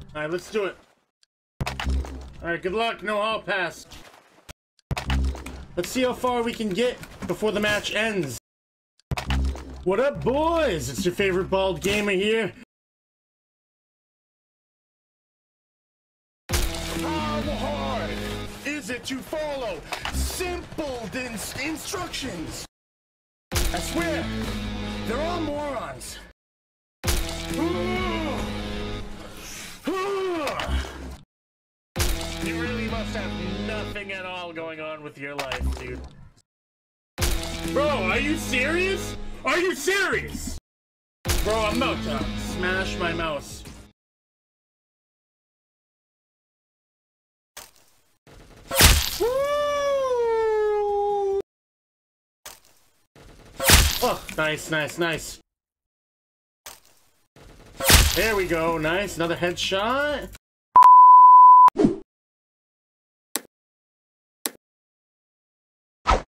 Alright, let's do it. Alright, good luck. No hall pass. Let's see how far we can get before the match ends. What up, boys? It's your favorite bald gamer here. How hard is it to follow simple instructions? I swear, they're all morons. You really must have nothing at all going on with your life, dude. Bro, are you serious? Are you serious? Bro, I'm about to smash my mouse. Woo! Oh, nice, nice, nice. There we go, nice. Another headshot.